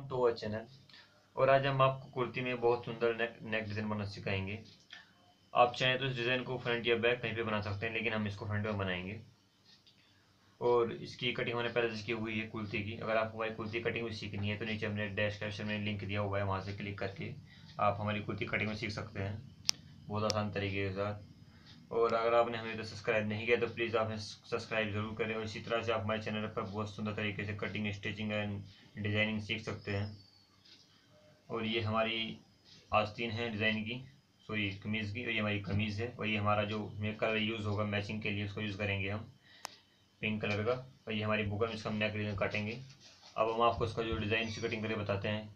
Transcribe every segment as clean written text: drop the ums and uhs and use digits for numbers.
To our channel. और आज हम आपको कुर्ती में बहुत सुंदर नेक डिज़ाइन बनाना सिखाएंगे। आप चाहें तो इस डिज़ाइन को फ्रंट या बैक कहीं पे बना सकते हैं, लेकिन हम इसको फ्रंट में बनाएंगे। और इसकी कटिंग हमने पहले सीखी हुई है कुर्ती की। अगर आपको हमारी कुर्ती कटिंग भी सीखनी है तो नीचे हमने डिस्क्रिप्शन में लिंक दिया हुआ है, वहाँ से क्लिक करके आप हमारी कुर्ती कटिंग में सीख सकते हैं बहुत आसान तरीके के साथ। और अगर आपने हमें तो सब्सक्राइब नहीं किया तो प्लीज़ आप सब्सक्राइब जरूर करें। और इसी तरह से आप हमारे चैनल पर बहुत सुंदर तरीके से कटिंग, स्टिचिंग एंड डिज़ाइनिंग सीख सकते हैं। और ये हमारी आस्तीन है डिज़ाइन की, सॉरी कमीज़ की, और ये हमारी कमीज़ है। और ये हमारा जो कलर यूज़ होगा मैचिंग के लिए उसको यूज़ करेंगे हम, पिंक कलर का। और ये हमारी बुकरम, इसका हम नेक डिज़ाइन काटेंगे। अब हम आपको इसका जो डिज़ाइन से कटिंग करके बताते हैं।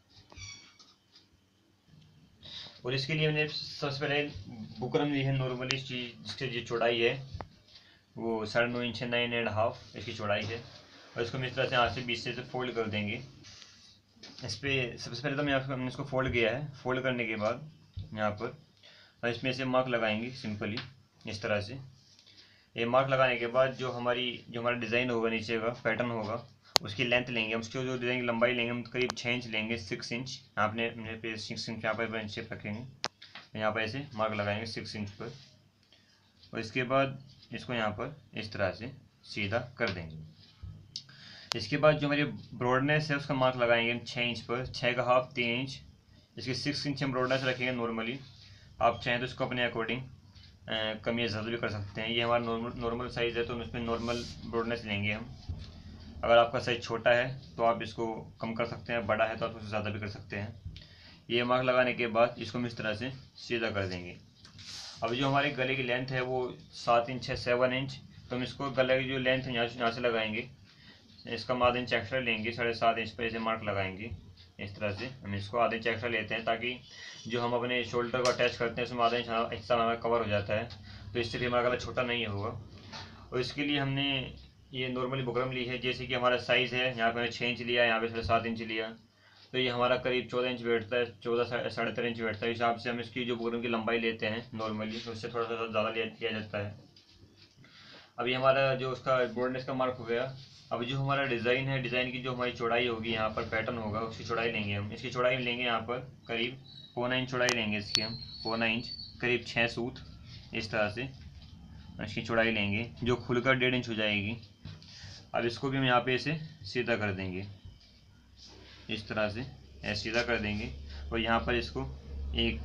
और इसके लिए हमने सबसे पहले बुकरम ली है नॉर्मली, जिसकी जो चौड़ाई है वो 9.5 इंच है, 9.5 इसकी चौड़ाई है। और इसको हम इस तरह से यहाँ से बीच से फोल्ड कर देंगे। इस पर सबसे पहले तो हमने इसको फोल्ड किया है। फोल्ड करने के बाद यहाँ पर और इसमें से मार्क लगाएंगे सिंपली इस तरह से। ये मार्क लगाने के बाद जो हमारा डिज़ाइन होगा, नीचे का पैटर्न होगा, उसकी लेंथ लेंगे हम। उसकी जो डिज़ाइन की लंबाई लेंगे हम करीब 6 इंच लेंगे, 6 इंच। यहाँ पे 6 इंच यहाँ पर शेप रखेंगे, यहाँ पर ऐसे मार्क लगाएंगे 6 इंच पर। और इसके बाद इसको यहाँ पर इस तरह से सीधा कर देंगे। इसके बाद जो हमारी ब्रॉडनेस है उसका मार्क लगाएंगे हम 6 इंच पर, 6 का हाफ 3 इंच। इसकी 6 इंच हम ब्रॉडनेस रखेंगे नॉर्मली। आप चाहें तो इसको अपने अकॉर्डिंग कम या ज़्यादा भी कर सकते हैं। ये हमारा नॉर्मल साइज़ है तो हम इसमें नॉर्मल ब्रॉडनेस लेंगे हम। अगर आपका साइज़ छोटा है तो आप इसको कम कर सकते हैं, बड़ा है तो आप उससे ज़्यादा भी कर सकते हैं। ये मार्क लगाने के बाद इसको हम इस तरह से सीधा कर देंगे। अब जो हमारे गले की लेंथ है वो 7 इंच है, 7 इंच। तो हम इसको गले की जो लेंथ है यहाँ से लगाएंगे। इसका हम आधा इंच एक्स्ट्रा लेंगे, 7.5 इंच पर ऐसे मार्क लगाएंगे। इस तरह से हम इसको आधा इंच एक्स्ट्रा लेते हैं, ताकि जो हम अपने शोल्डर को अटैच करते हैं उसमें आधा इंच हिस्सा हमारा कवर हो जाता है, तो इससे भी हमारा गला छोटा नहीं होगा। और इसके लिए हमने ये नॉर्मली बुकरम ली है। जैसे कि हमारा साइज़ है, यहाँ पे 6 इंच लिया, यहाँ पे 7.5 इंच लिया, तो ये हमारा करीब 14 इंच बैठता है, 14 साढ़े 13 इंच बैठता है। इस हिसाब से हम इसकी जो बुकरम की लंबाई लेते हैं नॉर्मली, तो उससे थोड़ा सा ज़्यादा लिया जाता है। अभी हमारा जो उसका ब्रॉडनेस का मार्क हो गया। अब जो हमारा डिज़ाइन है, डिज़ाइन की जो हमारी चौड़ाई होगी, यहाँ पर पैटर्न होगा, उसकी चौड़ाई लेंगे हम। इसकी चौड़ाई लेंगे यहाँ पर करीब 1.25 इंच चौड़ाई लेंगे इसकी हम, 1.25 इंच, करीब 6 सूत इस तरह से इसकी चौड़ाई लेंगे, जो खुलकर 1.5 इंच हो जाएगी। अब इसको भी हम यहाँ पे इसे सीधा कर देंगे इस तरह से, ऐसे सीधा कर देंगे। और यहाँ पर इसको एक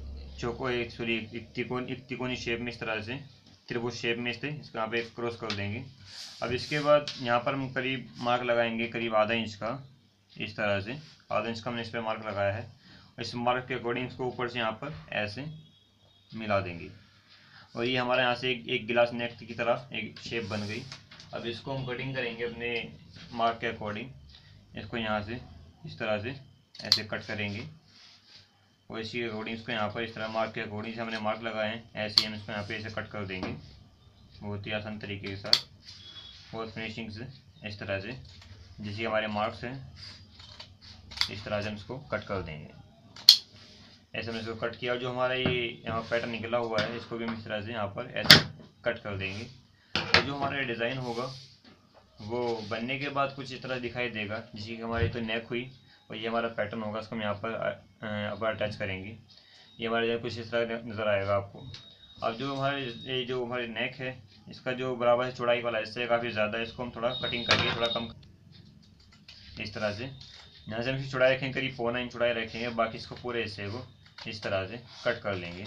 तिकोनी शेप में, इस तरह से त्रिभुज शेप में इसको यहाँ पे क्रॉस कर देंगे। अब इसके बाद यहाँ पर हम करीब मार्क लगाएंगे करीब आधा इंच का, इस तरह से आधा इंच का हमने इस पर मार्क लगाया है। इस मार्क के अकॉर्डिंग इसको ऊपर से यहाँ पर ऐसे मिला देंगे। और ये हमारा यहाँ से एक गिलास नेक की तरह एक शेप बन गई। अब इसको हम कटिंग करेंगे अपने मार्क के अकॉर्डिंग। इसको यहाँ से इस तरह से ऐसे कट करेंगे। और इसी अकॉर्डिंग इसको यहाँ पर इस तरह मार्क के अकॉर्डिंग से हमने मार्क लगाए हैं, ऐसे ही हम इसको यहाँ पे ऐसे कट कर देंगे बहुत ही आसान तरीके के साथ, बहुत फिनिशिंग से इस तरह से। जैसे हमारे मार्क्स हैं इस तरह से हम इसको कट कर देंगे। ऐसे हमने इसको कट किया। जो हमारा ये यहाँ पैटर्न निकला हुआ है, इसको भी हम इस तरह से यहाँ पर ऐसे कट कर देंगे। और जो हमारा डिज़ाइन होगा वो बनने के बाद कुछ इस तरह दिखाई देगा, जैसे कि हमारी तो नेक हुई और ये हमारा पैटर्न होगा, इसको हम यहाँ पर अटैच करेंगे। ये हमारे कुछ इस तरह नज़र आएगा आपको। अब जो हमारी नेक है, इसका जो बराबर है चौड़ाई वाला हिस्सा है काफ़ी ज़्यादा है, इसको हम थोड़ा कटिंग करके थोड़ा कम इस तरह से। यहाँ से हम इसकी चौड़ाई रखेंगे करीब 1.25 इंच चौड़ाई रखेंगे, बाकी इसको पूरे हिस्से को इस तरह से कट कर लेंगे।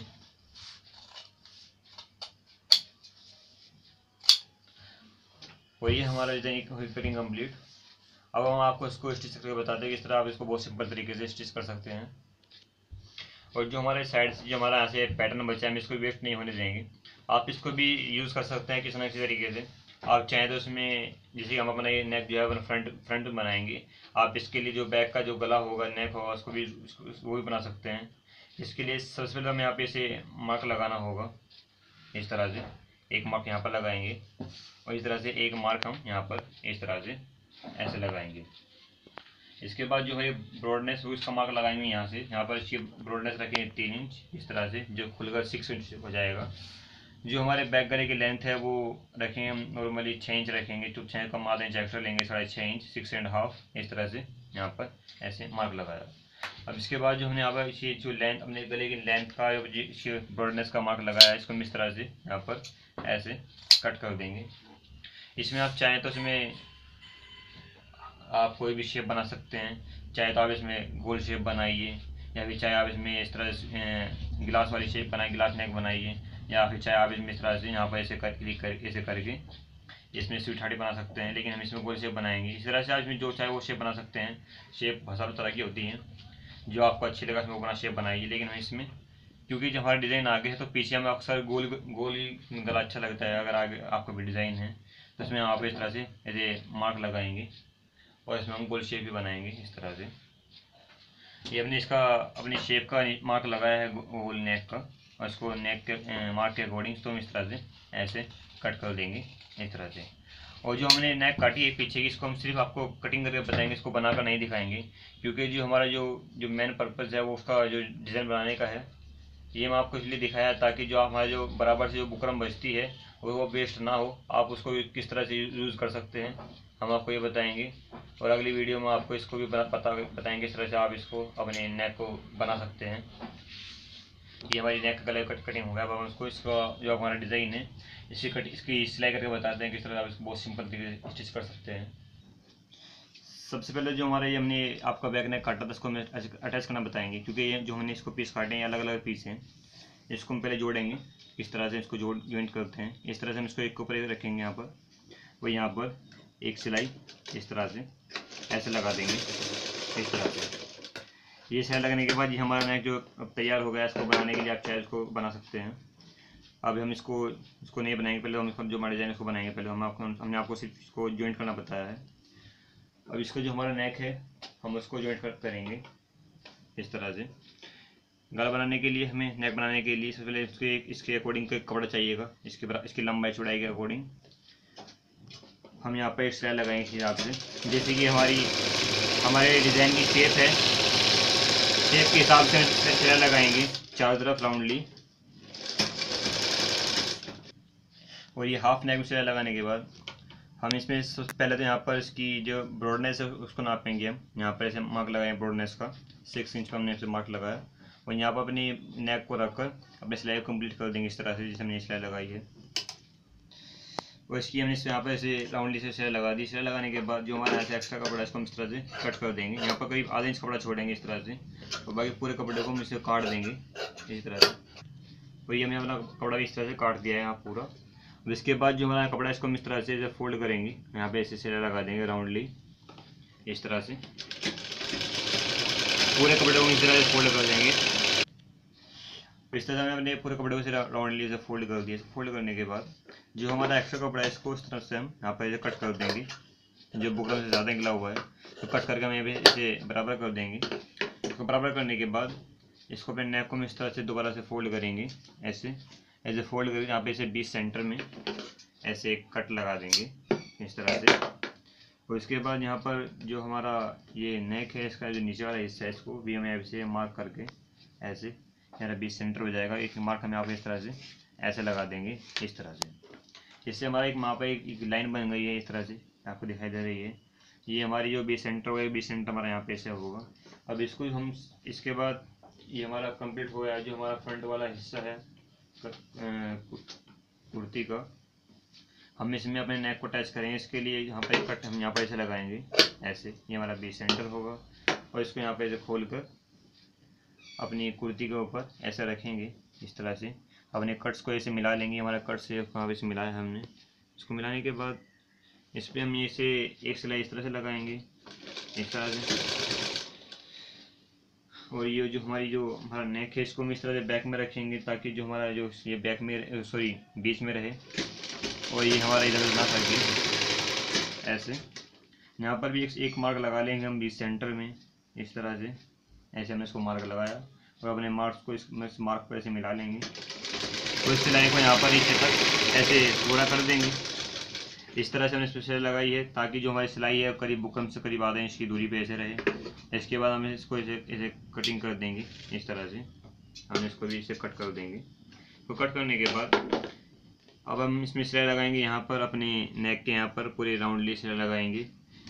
और ये हमारा डिज़ाइन कटिंग कंप्लीट। अब हम आपको इसको स्टिच करके बताते हैं कि इस तरह आप इसको बहुत सिंपल तरीके से स्टिच कर सकते हैं। और जो हमारे साइड से जो हमारा यहाँ से पैटर्न बचा है, हम इसको वेस्ट नहीं होने देंगे। आप इसको भी यूज़ कर सकते हैं किसी न किसी तरीके से। आप चाहें तो इसमें जैसे हम अपना ये नेक जो है अपना फ्रंट में बनाएंगे, आप इसके लिए जो बैक का जो गला होगा, नेक होगा, उसको भी वो भी बना सकते हैं। इसके लिए सबसे पहले हमें यहाँ पे इसे मार्क लगाना होगा इस तरह से। एक मार्क यहाँ पर लगाएंगे और इस तरह से एक मार्क हम यहाँ पर इस तरह से ऐसे लगाएंगे। इसके बाद जो है ब्रॉडनेस वो इसका मार्क लगाएंगे यहाँ से। यहाँ पर इसकी ब्रॉडनेस रखेंगे 3 इंच इस तरह से, जो खुलकर 6 इंच हो जाएगा। जो हमारे बैक गले की लेंथ है वो रखेंगे हम नॉर्मली 6 इंच रखेंगे, तो 6 का आधा इंच एक्स्ट्रा लेंगे, 6.5 इंच, 6.5 इस तरह से यहाँ पर ऐसे मार्क लगाया। अब इसके बाद जो हमने यहाँ पर ये जो लेंथ, अपने गले की लेंथ का इसके ब्रॉडनेस का मार्क लगाया है, इसको हम इस तरह से यहाँ पर ऐसे कट कर देंगे। इसमें आप चाहें तो इसमें आप कोई भी शेप बना सकते हैं, चाहे तो आप इसमें गोल शेप बनाइए, या फिर चाहे आप इसमें इस तरह से गिलास वाली शेप बनाइए, गिलास नेक बनाइए, या फिर चाहे आप इसमें इस तरह से यहाँ पर ऐसे क्लिक करके ऐसे करके इसमें स्वीट हार्ट बना सकते हैं। लेकिन हम इसमें गोल शेप बनाएंगे। इस तरह से आप इसमें जो चाहे वो शेप बना सकते हैं। शेप बहुत सारी तरह की होती हैं, जो आपको अच्छी लगा उसमें वो बना शेप बनाइए। लेकिन हम इसमें क्योंकि जब हमारा डिज़ाइन आगे है तो पीछे हमें अक्सर गोल गोल ही गला अच्छा लगता है। अगर आगे आपका भी डिज़ाइन है तो इसमें आप इस तरह से ऐसे मार्क लगाएंगे और इसमें हम गोल शेप भी बनाएंगे इस तरह से। ये अपने इसका अपनी शेप का मार्क लगाया है गोल नेक का, और इसको नेक के मार्क के अकॉर्डिंग तो हम इस तरह से ऐसे कट कर देंगे इस तरह से। और जो हमने नेक काटी है पीछे की, इसको हम सिर्फ आपको कटिंग करके बताएंगे, इसको बनाकर नहीं दिखाएंगे। क्योंकि जो हमारा जो मेन पर्पज़ है वो उसका जो डिज़ाइन बनाने का है, ये मैं आपको इसलिए दिखाया ताकि जो हमारा जो बराबर से जो बुकरम बचती है वो वेस्ट ना हो। आप उसको किस तरह से यूज़ कर सकते हैं हम आपको ये बताएंगे। और अगली वीडियो में आपको इसको भी बताएंगे इस तरह से आप इसको अपने नेक को बना सकते हैं। ये हमारी नेक का गले कटिंग हो गया। अब हम उसको इसका जो हमारा डिज़ाइन है इसकी सिलाई करके बताते हैं किस तरह आप इसको बहुत सिंपल तरीके से स्टिच कर सकते हैं। सबसे पहले जो हमारा ये हमने आपका बैक नेक काटा था इसको हम अटैच करना बताएंगे। क्योंकि ये जो हमने इसको पीस काटे हैं अलग अलग पीस हैं, इसको हम पहले जोड़ेंगे। इस तरह से इसको जॉइंट करते हैं। इस तरह से हम इसको एक ऊपर रखेंगे यहाँ पर, वो यहाँ पर एक सिलाई इस तरह से ऐसे लगा देंगे इस तरह से। ये सिलाई लगने के बाद ये हमारा नेक जो अब तैयार हो गया, इसको बनाने के लिए आप चाहे इसको बना सकते हैं। अब हम इसको नहीं बनाएंगे, पहले हम इसको जो हमारा डिज़ाइन इसको बनाएंगे। पहले हमने आपको सिर्फ इसको जॉइंट करना बताया है। अब इसका जो हमारा नेक है हम उसको जॉइंट करेंगे इस तरह से। गला बनाने के लिए हमें नेक बनाने के लिए सबसे पहले इसके अकॉर्डिंग का कपड़ा चाहिएगा। इसकी लंबाई चौड़ाई के अकॉर्डिंग हम यहाँ पर एक सिलाई लगाएंगे इस हिसाब से। जैसे कि हमारे डिज़ाइन की शेप है, शेप के हिसाब से सिलाई लगाएंगे चारों तरफ राउंडली। और ये हाफ नेक में सिलाई लगाने के बाद हम इसमें पहले तो यहाँ पर इसकी जो ब्रॉडनेस है उसको नापेंगे। हम यहाँ पर ऐसे मार्क लगाएंगे ब्रॉडनेस का 6 इंच का हमने ऐसे मार्क लगाया। और यहाँ पर अपनी नेक को रखकर अपनी सिलाई को कंप्लीट कर देंगे इस तरह से जैसे हमने सिलाई लगाई है। और इसकी हमने यहाँ पर ऐसे राउंडली से सिलाई लगा दी। सिलाई लगाने के बाद जो हमारा ऐसे एक्स्ट्रा कपड़ा है इसको हम इस तरह से कट कर देंगे। यहाँ पर करीब आधा इंच कपड़ा छोड़ेंगे इस तरह से, और बाकी पूरे कपड़े को हम इसे काट देंगे इस तरह से। और ये हमने अपना कपड़ा भी इस तरह से काट दिया है यहाँ पूरा। और इसके बाद जो हमारा कपड़ा है इसको हम इस तरह से फोल्ड करेंगे। यहाँ पे ऐसे सिलाई लगा देंगे राउंडली इस तरह से। पूरे कपड़े को इस तरह से फोल्ड कर देंगे। इस तरह से हमने अपने पूरे कपड़े को राउंडली से फोल्ड कर दिया। फोल्ड करने के बाद जो हमारा एक्स्ट्रा कपड़ा है इसको इस तरह से हम यहाँ पर कट कर देंगे। जो बुकरम से ज़्यादा निकला हुआ है तो कट करके हम यहाँ पे इसे बराबर कर देंगे। इसको बराबर करने के बाद इसको अपने नेक को हम इस तरह से दोबारा से फोल्ड करेंगे। ऐसे फोल्ड करके यहाँ पे इसे 20 सेंटर में ऐसे एक कट लगा देंगे इस तरह से। और इसके बाद यहाँ पर जो हमारा ये नेक है इसका जो नीचे वाला हिस्सा है इसको भी हम ऐसे मार्क करके ऐसे मेरा 20 सेंटर हो जाएगा। एक मार्क हम यहाँ पे इस तरह से ऐसे लगा देंगे इस तरह से। इससे हमारा एक वहाँ पर एक लाइन बन गई है इस तरह से आपको दिखाई दे रही है। ये हमारी जो 20 सेंटर होगा 20 सेंटर हमारा यहाँ पे ऐसे होगा। अब इसको हम इसके बाद ये हमारा कंप्लीट हो गया। जो हमारा फ्रंट वाला हिस्सा है कुर्ती का, हम इसमें अपने नेक को अटैच करेंगे। इसके लिए यहाँ पर एक कट हम यहाँ पर ऐसे लगाएंगे ऐसे। ये हमारा 20 सेंटर होगा और इसको यहाँ पे ऐसे खोल कर अपनी कुर्ती के ऊपर ऐसे रखेंगे इस तरह से। अपने कट्स को ऐसे मिला लेंगे। हमारा कट से वहाँ पे से मिलाया है हमने। इसको मिलाने के बाद इस पर हम इसे एक सिलाई इस तरह से लगाएंगे इस तरह से। और ये जो हमारा नेक है इसको हम इस तरह से बैक में रखेंगे ताकि जो हमारा जो ये बैक में बीच में रहे और ये हमारा इधर ना सके ऐसे। यहाँ पर भी एक मार्क लगा लेंगे हम 20 सेंटर में इस तरह से। ऐसे हमने इसको मार्क लगाया और अपने मार्क्स को इस मार्क पर ऐसे मिला लेंगे। तो इस सिलाई को यहाँ पर नीचे तक ऐसे पूरा कर देंगे। इस तरह से हमने सिलाई लगाई है ताकि जो हमारी सिलाई है करीब बुकरम से करीब आधे इंच की दूरी पे ऐसे रहे। इसके बाद हम इसको ऐसे कटिंग कर देंगे इस तरह से। हम इसको भी इसे कट कर देंगे। तो कट करने के बाद अब हम इसमें सिलाई लगाएंगे यहाँ पर अपने नेक के यहाँ पर पूरे राउंडली सिलाई लगाएंगे।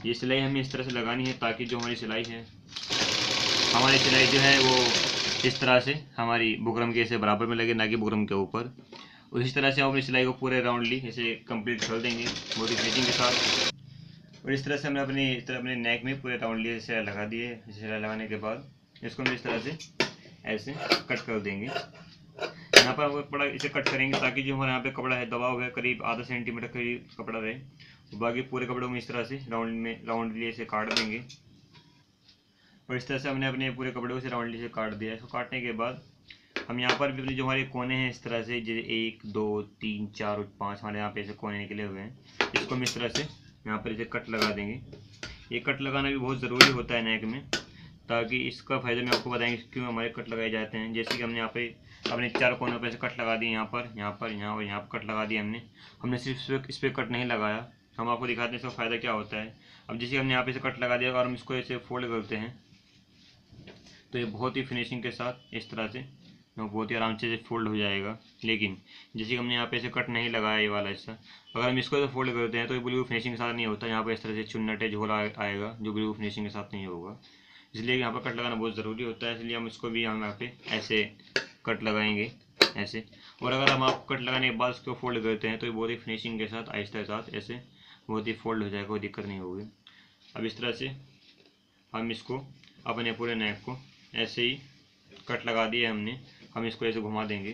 ये सिलाई हमें इस तरह से लगानी है ताकि जो हमारी सिलाई है, हमारी सिलाई जो है वो इस तरह से हमारी बुकरम के ऐसे बराबर में लगे, ना कि बुकरम के ऊपर। और इस तरह से हम अपनी सिलाई को पूरे राउंडली ऐसे कंप्लीट कर देंगे बहुत ही फिनिशिंग के साथ। और इस तरह से हमने अपने नेक में पूरे राउंडली सिलाई लगा दी है। सिलाई लगाने के बाद इसको हम इस तरह से ऐसे कट कर देंगे। यहाँ पर हम कपड़ा इसे कट करेंगे ताकि जो हमारे यहाँ पे कपड़ा है दबाव है करीब आधा सेंटीमीटर करीब कपड़ा रहे। तो बाकी पूरे कपड़ों में इस तरह से राउंडली ऐसे काट देंगे। और इस तरह से हमने अपने पूरे कपड़े को से राउंडली से काट दिया। इसको काटने के बाद हम यहाँ पर भी अपने जो हमारे कोने हैं इस तरह से, जैसे 1 2 3 4 और 5 हमारे यहाँ पे ऐसे कोने निकले हुए हैं, इसको हम इस तरह से यहाँ पर इसे कट लगा देंगे। ये कट लगाना भी बहुत ज़रूरी होता है नेक में, ताकि इसका फ़ायदा मैं आपको बताएंगे क्यों हमारे कट लगाए जाते हैं। जैसे कि हमने यहाँ पे अपने 4 कोनों पर ऐसे कट लगा दिए, यहाँ पर यहाँ और यहाँ पर कट लगा दिए हमने सिर्फ इस पर कट नहीं लगाया। हम आपको दिखाते हैं इसका फ़ायदा क्या होता है। अब जैसे हमने यहाँ पे से कट लगा दिया और हम इसको ऐसे फोल्ड करते हैं तो ये बहुत ही फिनिशिंग के साथ इस तरह से बहुत ही आराम से फोल्ड हो जाएगा। लेकिन जैसे हमने यहाँ पे ऐसे कट नहीं लगाया ये वाला हिस्सा, अगर हम इसको फोल्ड करते हैं तो ये बिल्कुल फिनिशिंग के साथ नहीं होता। यहाँ पर इस तरह से चुन्नटे झोला आएगा जो बिल्कुल फिनिशिंग के साथ नहीं होगा। इसलिए यहाँ पर कट लगाना बहुत ज़रूरी होता है। इसलिए हम इसको भी हम यहाँ पे ऐसे कट लगाएंगे ऐसे। और अगर हम आप कट लगाने के बाद इसको फोल्ड करते हैं तो ये बहुत ही फिनिशिंग के साथ आहिस्ता के साथ ऐसे बहुत ही फोल्ड हो जाएगा, कोई दिक्कत नहीं होगी। अब इस तरह से हम इसको अपने पूरे नेक को ऐसे ही कट लगा दिए हमने, हम इसको ऐसे घुमा देंगे।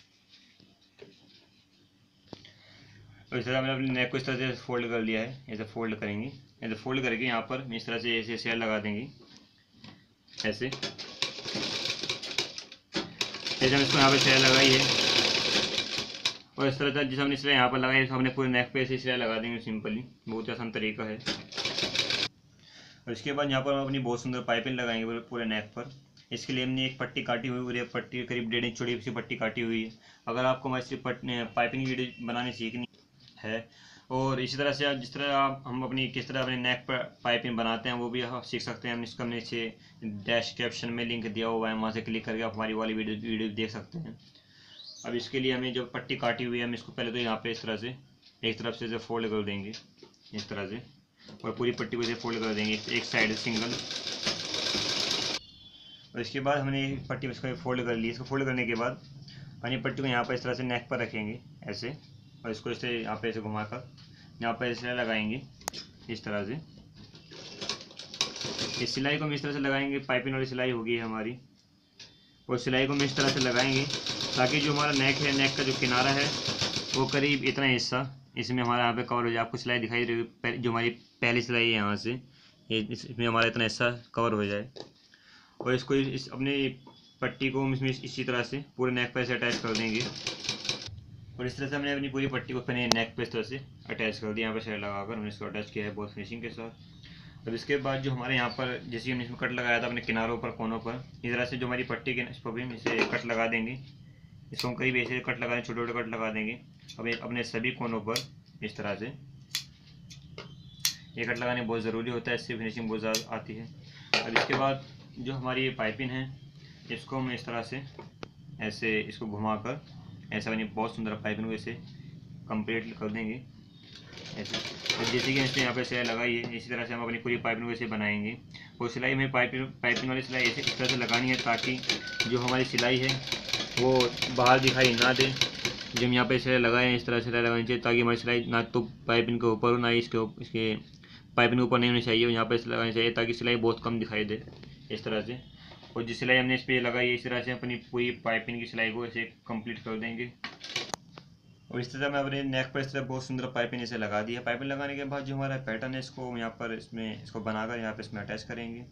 और इस तरह हमने अपने नेक को इस तरह से फोल्ड कर लिया है। ऐसे फोल्ड करेंगे, ऐसे फोल्ड करके यहाँ पर इस तरह से ऐसे सेल लगा देंगे ऐसे। जैसे हम इसको यहाँ पे सिलाई लगाई है और इस तरह से जिस हमने सिलाई यहाँ पर लगाई है हमने पूरे नेक पे ऐसे सिलाई लगा देंगे सिंपली, बहुत ही आसान तरीका है। और इसके बाद यहाँ पर हम अपनी बहुत सुंदर पाइपिंग लगाएंगे पूरे नेक पर। इसके लिए हमने एक पट्टी काटी हुई और एक पट्टी करीब 1.5 इंच चौड़ी सी पट्टी काटी हुई है। अगर आपको हमारी पाइपिंग की वीडियो बनानी सीखनी है और इसी तरह से जिस तरह हम अपनी किस तरह अपने नेक पर पाइपिंग बनाते हैं वो भी आप सीख सकते हैं। हमने नीचे डैश कैप्शन में लिंक दिया हुआ है, वहाँ से क्लिक करके आप हमारी वाली वीडियो देख सकते हैं। अब इसके लिए हमें जो पट्टी काटी हुई है हम इसको पहले तो यहाँ पे इस तरह से एक तरफ से फोल्ड कर देंगे इस तरह से, और पूरी पट्टी को इसे फोल्ड कर देंगे एक साइड सिंगल। और इसके बाद हमने पट्टी इसको फोल्ड कर ली। इसको फोल्ड करने के बाद हमने पट्टी को यहाँ पर इस तरह से नेक पर रखेंगे ऐसे, और इसको इसे यहाँ पे ऐसे घुमाकर यहाँ पर सिलाई लगाएंगे इस तरह से। इस सिलाई को हम इस तरह से लगाएंगे, पाइपिंग वाली सिलाई होगी हमारी। और सिलाई को हम इस तरह से लगाएंगे ताकि जो हमारा नेक है, नेक का जो किनारा है वो करीब इतना हिस्सा इसमें हमारा यहाँ पे कवर हो जाए। आपको सिलाई दिखाई दे रही जो हमारी पहली सिलाई है यहाँ से, इसमें हमारा इतना हिस्सा कवर हो जाए। और इसको अपनी पट्टी को हम इसमें इसी तरह से पूरे नेक पर से अटैच कर देंगे। और इस तरह से हमने अपनी पूरी पट्टी को अपने नेक पे इस तरह से अटैच कर दिया। यहाँ पर शेड लगाकर हमने इसको अटैच किया है बहुत फिनिशिंग के साथ। अब इसके बाद जो हमारे यहाँ पर जैसे हमने इसमें कट लगाया था अपने किनारों पर, कोनों पर, इस तरह से जो हमारी पट्टी के इस पर भी इसे कट लगा देंगे। इसको हम करीब ऐसे कट लगा देंगे, छोटे छोटे कट लगा देंगे अपने सभी कोनों पर इस तरह से। ये कट लगाने बहुत ज़रूरी होता है, इससे फिनिशिंग बहुत ज़्यादा आती है। अब इसके बाद जो हमारी ये पाइपिंग है इसको हम इस तरह से ऐसे इसको घुमाकर ऐसा बनी बहुत सुंदर पाइपिंग को ऐसे कंप्लीट कर देंगे ऐसे। तो जैसे कि इसने यहाँ पे सिलाई लगाई है इसी तरह से हम अपनी पूरी पाइपिंग को ऐसे बनाएंगे। और सिलाई में पाइपिंग वाली सिलाई ऐसे इस तरह से लगानी है ताकि जो हमारी सिलाई है वो बाहर दिखाई ना दे। जब हम यहाँ पे सिलाई लगाए हैं इस तरह सिलाई लगानी चाहिए ताकि हमारी सिलाई ना तो पाइपिंग के ऊपर हो ना ही इसके पाइपिंग के ऊपर नहीं होनी चाहिए। यहाँ पे लगानी चाहिए ताकि सिलाई बहुत कम दिखाई दे इस तरह से। और जिस सिलाई हमने इस पर लगाई है इस तरह से अपनी पूरी पाइपिंग की सिलाई को ऐसे कंप्लीट कर देंगे। और इस तरह मैं अपने नेक पर इस तरह बहुत सुंदर पाइपिंग इसे लगा दी है। पाइपिंग लगाने के बाद जो हमारा पैटर्न है इसको यहाँ पर इसको बनाकर यहाँ पर इसमें अटैच करेंगे।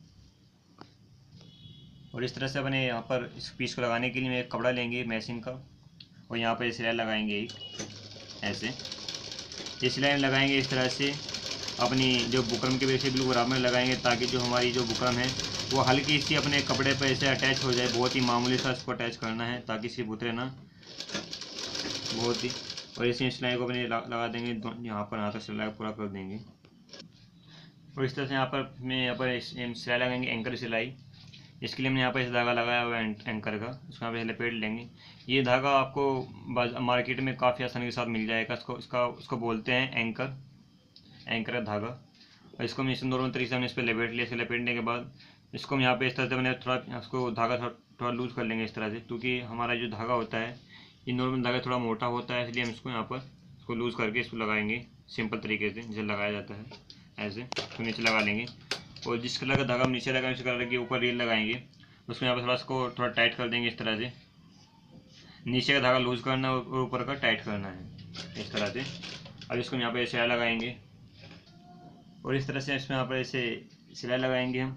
और इस तरह से अपने यहाँ पर इस पीस को लगाने के लिए एक कपड़ा लेंगे मैचिंग का और यहाँ पर सिलाई लगाएंगे एक ऐसे। ये सिलाई लगाएंगे इस तरह से अपनी जो बुकरम के वैसे बिल्कुल बराबर में लगाएंगे ताकि जो हमारी जो बुकरम है वो हल्की सी अपने कपड़े पर ऐसे अटैच हो जाए। बहुत ही मामूली सा इसको अटैच करना है ताकि सिर्फ उतरे ना बहुत ही। और इसी सिलाई को अपने लगा देंगे यहाँ पर, यहाँ तक सिलाई पूरा कर देंगे। और इस तरह से यहाँ पर सिलाई लगाएंगे एंकर सिलाई। इसके लिए हमने यहाँ पर इस धागा लगाया हुआ है एंकर का, उसको यहाँ पे लपेट लेंगे। ये धागा आपको मार्केट में काफ़ी आसानी के साथ मिल जाएगा। उसको बोलते हैं एंकर का धागा। और इसको हम इस नॉर्मल तरीके से हमने इस पर लपेट लिया। इसे लपेटने के बाद इसको हम यहाँ पे इस तरह से मैंने थोड़ा इसको धागा थोड़ा लूज़ कर लेंगे इस तरह से, क्योंकि हमारा जो धागा होता है ये नॉर्मल धागा थोड़ा मोटा होता है, इसलिए हम इसको यहाँ पर इसको लूज़ करके इसको लगाएंगे सिंपल तरीके से जैसे लगाया जाता है। ऐसे तो नीचे लगा लेंगे और जिस कलर का धागा हम नीचे लगाएंगे उस कलर के ऊपर रील लगाएंगे। उसको यहाँ पर थोड़ा इसको थोड़ा टाइट कर देंगे इस तरह से। नीचे का धागा लूज़ करना है और ऊपर का टाइट करना है इस तरह से। अब इसको यहाँ पर सिलाई लगाएंगे और इस तरह से इसमें यहाँ पर ऐसे सिलाई लगाएंगे हम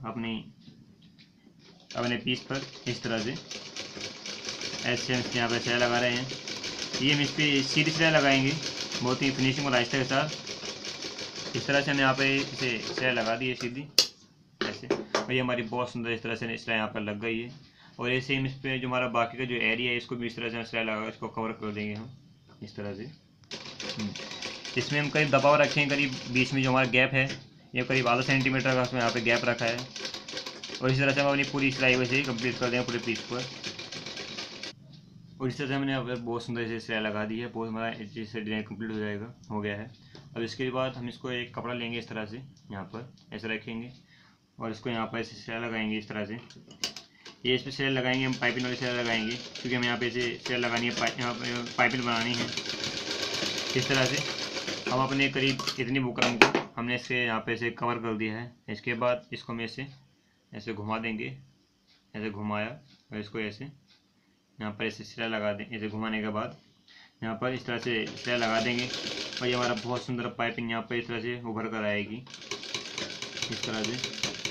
अपने पीस पर इस तरह से। ऐसे हम यहाँ पर सिलाई लगा रहे हैं। ये हम इस पर सीधी सिलाई लगाएंगे बहुत ही फिनिशिंग और आहिस्ता के साथ। इस तरह से हमने यहाँ पे इसे सिलाई लगा दी है सीधी ऐसे, और ये हमारी बहुत सुंदर इस तरह से सिलाई यहाँ पर लग गई है। और ऐसे हम इस पर जो हमारा बाकी का जो एरिया है इसको भी इस तरह से सिलाई लगा इसको कवर कर देंगे हम इस तरह से। इसमें हम करीब दबाव रखेंगे, करीब बीच में जो हमारा गैप है ये करीब आधा सेंटीमीटर का उसमें यहाँ पे गैप रखा है। और इस तरह से हम अपनी पूरी सिलाई वैसे ही कंप्लीट कर देंगे पूरे पीस पर। और इस तरह से हमने अब बहुत सुंदर से सिलाई लगा दी है, बहुत हमारा जैसे डिज़ाइन कंप्लीट हो गया है। अब इसके बाद हम इसको एक कपड़ा लेंगे इस तरह से यहाँ पर ऐसे रखेंगे और इसको यहाँ पर ऐसे सिलाई लगाएंगे इस तरह से। ये इस पर सिलाई लगाएंगे हम पाइपिंग वाली सिलाई लगाएंगे, क्योंकि हमें यहाँ पे ऐसे सिलाई लगानी है, यहाँ पर पाइपिंग बनानी है। इस तरह से हम अपने करीब इतनी बुकरम को हमने इसके यहाँ पे ऐसे कवर कर दिया है। इसके बाद इसको हम ऐसे घुमा देंगे, ऐसे घुमाया और इसको ऐसे यहाँ पर ऐसे सिलाई लगा दें। ऐसे घुमाने के बाद यहाँ पर इस तरह से सिलाई लगा देंगे और ये हमारा बहुत सुंदर पाइपिंग यहाँ पर इस तरह से उभर कर आएगी इस तरह से।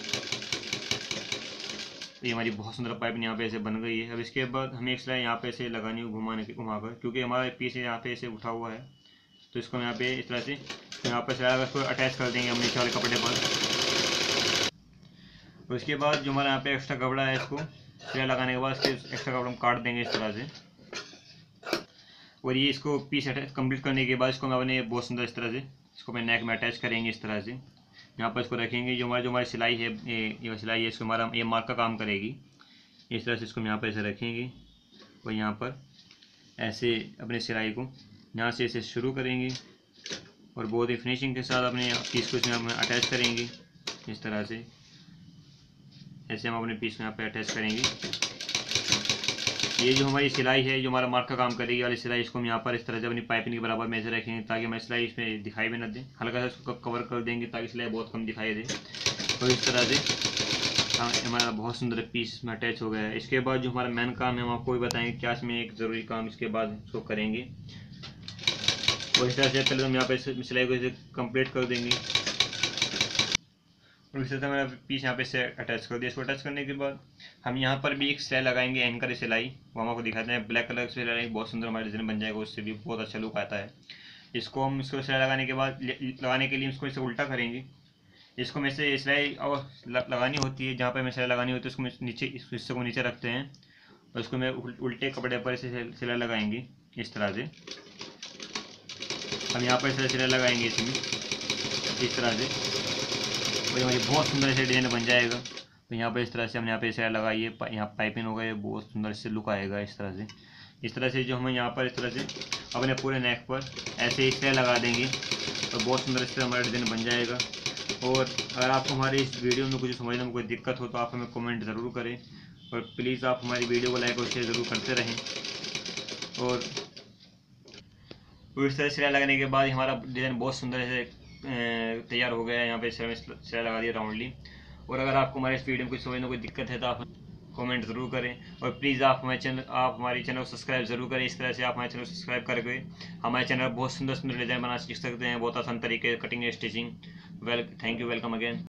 ये हमारी बहुत सुंदर पाइपिंग यहाँ पे ऐसे बन गई है। अब इसके बाद हमें एक सिलाई यहाँ पे ऐसे लगानी है घुमाकर, क्योंकि हमारा पीस यहाँ पे ऐसे उठा हुआ है, तो इसको यहाँ पे इस तरह से यहाँ पर सिलाई इसको अटैच कर देंगे हम नीचे वाले कपड़े पर। और इसके बाद जो हमारा यहाँ पे एक्स्ट्रा कपड़ा है इसको सिलाई लगाने के बाद इसके एक्स्ट्रा कपड़ा हम काट देंगे इस तरह से। और ये इसको पीस अटैच कंप्लीट करने के बाद इसको हम अपने बहुत सुंदर इस तरह से इसको अपने नेक में अटैच करेंगे इस तरह से। यहाँ पर इसको रखेंगे। जो हमारी सिलाई है ये सिलाई है इसको हमारा ये मार्क का काम करेगी। इस तरह से इसको हम यहाँ पर ऐसे रखेंगे और यहाँ पर ऐसे अपने सिलाई को यहाँ से ऐसे शुरू करेंगे और बहुत ही फिनिशिंग के साथ अपने पीस को इसमें हम अटैच करेंगे इस तरह से। ऐसे हम अपने पीस को यहाँ पे अटैच करेंगे। ये जो हमारी सिलाई है जो हमारा मार्क का काम करेगी वाली सिलाई, इसको हम यहाँ पर इस तरह से अपनी पाइपिंग के बराबर में ऐसे रखेंगे ताकि हमारी सिलाई इसमें दिखाई भी न दे। हल्का सा इसको कवर कर देंगे ताकि सिलाई बहुत कम दिखाई दे। और इस तरह से हमारा बहुत सुंदर पीस में अटैच हो गया है। इसके बाद जो हमारा मेन काम है हम आपको भी बताएंगे क्या इसमें एक ज़रूरी काम इसके बाद इसको करेंगे। और इस तरह से पहले हम यहाँ पे सिलाई को इसे कंप्लीट कर देंगे। और इस तरह से हमारा पीस यहाँ पे से अटैच कर दिया। इसको अटैच करने के बाद हम यहाँ पर भी एक सिलाई लगाएंगे, एंकर सिलाई, वो हम आपको दिखाते हैं। ब्लैक कलर की सिलाई बहुत सुंदर हमारा डिज़ाइन बन जाएगा, उससे भी बहुत अच्छा लुक आता है। इसको हम इसको सिलाई लगाने के बाद लगाने के लिए इसको इसे उल्टा करेंगे। इसको में से सिलाई और लगानी होती है, जहाँ पर हमें सिलाई लगानी होती है उसको नीचे इस हिस्से को नीचे रखते हैं और इसको मैं उल्टे कपड़े पर इसे सिलाई लगाएंगे इस तरह से। हम यहाँ पर सिलाई लगाएंगे इसमें इस तरह से और हमारी बहुत सुंदर ऐसे डिजाइन बन जाएगा। तो यहाँ पर इस तरह से हमने यहाँ पे सिलाई लगाई है, यहाँ पाइपिंग हो गई, बहुत सुंदर से लुक आएगा इस तरह से। इस तरह से जो हम यहाँ पर इस तरह से अपने पूरे नेक पर ऐसे ही सिलाई लगा देंगे तो बहुत सुंदर इस तरह हमारा डिजाइन बन जाएगा। और अगर आपको हमारी इस वीडियो में कुछ समझने में कोई दिक्कत हो तो आप हमें कमेंट ज़रूर करें और प्लीज़ आप हमारी वीडियो को लाइक और शेयर ज़रूर करते रहें। और इस तरह सिलाई लगाने के बाद हमारा डिज़ाइन बहुत सुंदर से तैयार हो गया है। यहाँ पे सिलाई लगा दिया राउंडली। और अगर आपको हमारे इस वीडियो में कुछ समझने में कोई दिक्कत है तो आप कमेंट ज़रूर करें और प्लीज़ आप हमारे चैनल को सब्सक्राइब ज़रूर करें। इस तरह से आप हमारे चैनल को सब्सक्राइब करके हमारे चैनल पर बहुत सुंदर सुंदर डिज़ाइन बनाना सीख सकते हैं, बहुत आसान तरीके cutting stitching. Thank you, welcome again.